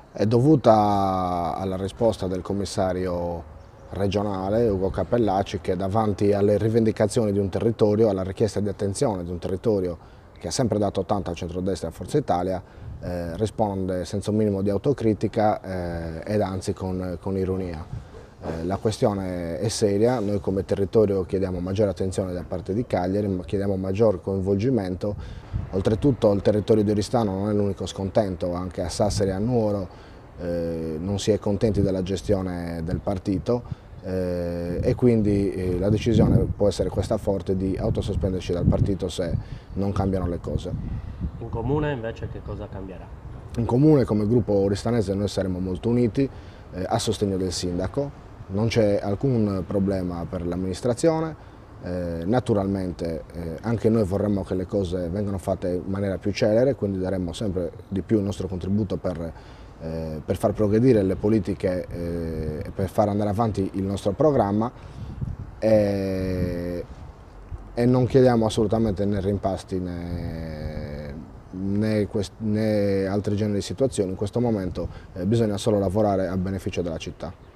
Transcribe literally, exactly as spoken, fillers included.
È dovuta alla risposta del commissario regionale Ugo Cappellacci, che davanti alle rivendicazioni di un territorio, alla richiesta di attenzione di un territorio che ha sempre dato tanto al centrodestra e a Forza Italia, eh, risponde senza un minimo di autocritica eh, ed anzi con, con ironia. Eh, la questione è seria, noi come territorio chiediamo maggiore attenzione da parte di Cagliari, ma chiediamo maggior coinvolgimento. Oltretutto il territorio di Oristano non è l'unico scontento, anche a Sassari e a Nuoro eh, non si è contenti della gestione del partito eh, e quindi eh, la decisione può essere questa forte di autosospenderci dal partito se non cambiano le cose. In comune invece che cosa cambierà? In comune come gruppo oristanese noi saremo molto uniti eh, a sostegno del sindaco, non c'è alcun problema per l'amministrazione, eh, naturalmente eh, anche noi vorremmo che le cose vengano fatte in maniera più celere, quindi daremo sempre di più il nostro contributo per, eh, per far progredire le politiche eh, e per far andare avanti il nostro programma e, e non chiediamo assolutamente né rimpasti né, né, quest, né altri generi di situazioni. In questo momento eh, bisogna solo lavorare a beneficio della città.